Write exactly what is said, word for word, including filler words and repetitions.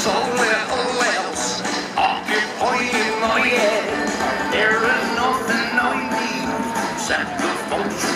so little else occupying my head. There is nothing I need except the function